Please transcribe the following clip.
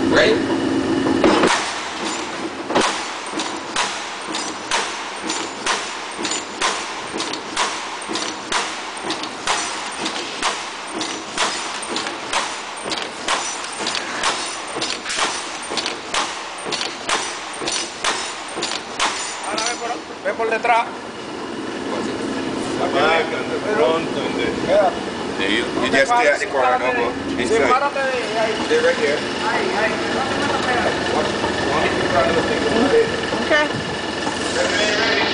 Right? Ve por detrás. You just stay at the corner, no go inside. Párate ahí. Stay right here. Ahí. No te metas a pegar. One, one, Okay.